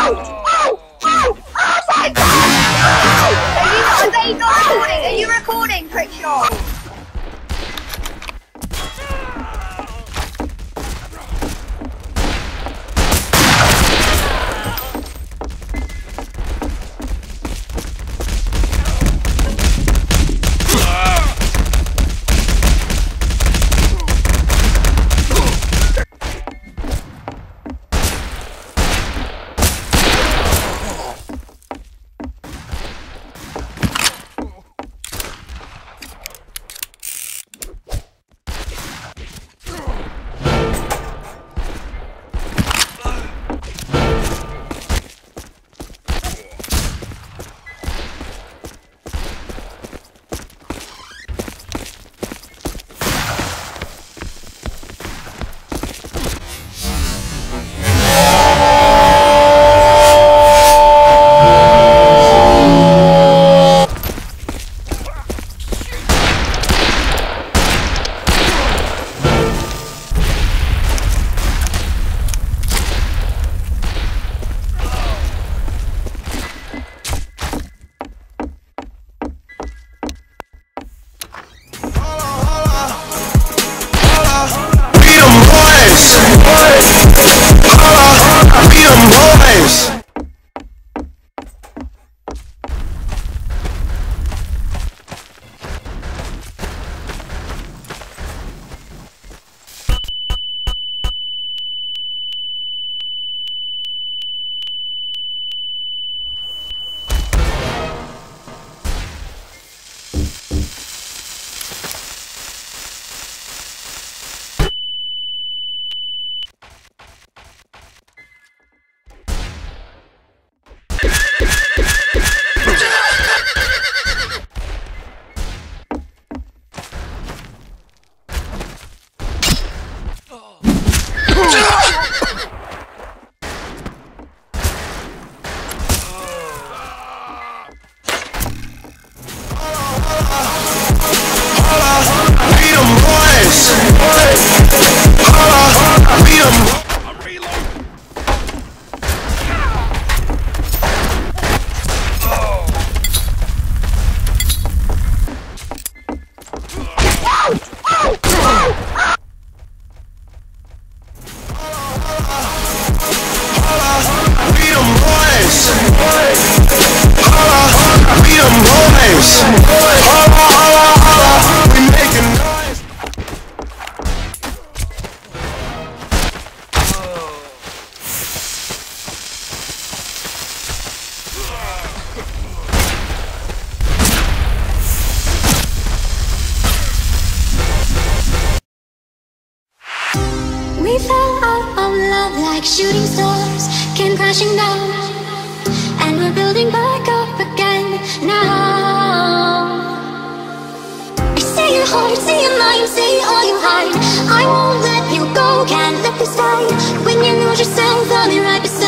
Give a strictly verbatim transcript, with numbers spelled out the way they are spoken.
Oh! Oh! Oh my God! No! Are you not, are you not recording? Are you recording, Crickshaw? We fell out of love like shooting stars came crashing down, and we're building back up again now. I see your heart, see your mind, see all you hide. I won't let you go, can't let this die. When you lose yourself, I'll be right beside you.